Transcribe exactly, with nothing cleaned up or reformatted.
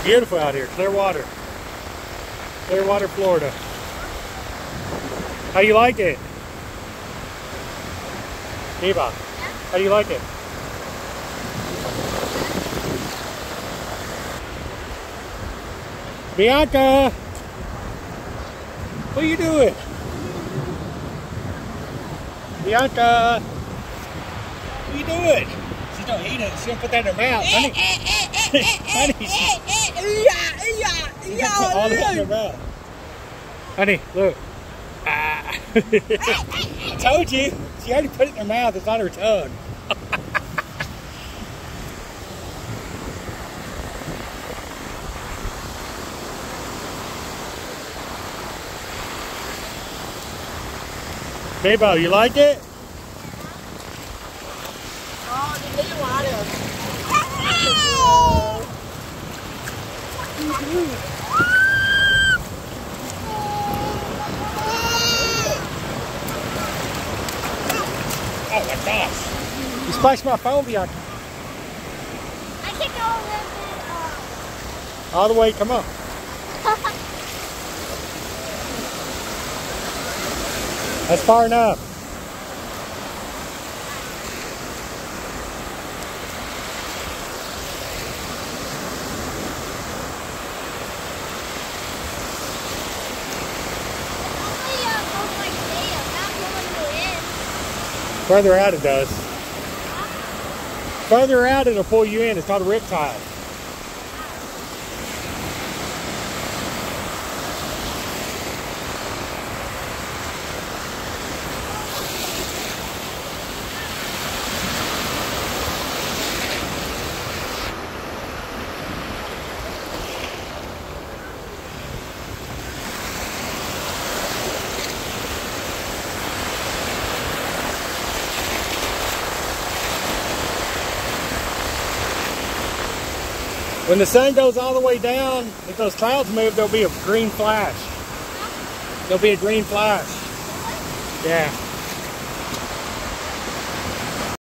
Beautiful out here, Clearwater. Clearwater, Florida. How do you like it? Eva, how do you like it? Bianca! What are you doing? Bianca! What are you doing? She's gonna eat it. She's gonna put that in her mouth. Honey, honey, she's gonna put all that in her mouth. Honey, look. Ah. I told you. She already put it in her mouth. It's on her tongue. Bebo, you like it? Oh, the Clearwater. Oh my gosh. You splashed my phone, Bianca. I can go a little bit. All the way, come on. That's far enough. Further out it does. Further out it'll pull you in. It's called a riptide. When the sun goes all the way down, if those clouds move, there'll be a green flash. There'll be a green flash. Yeah.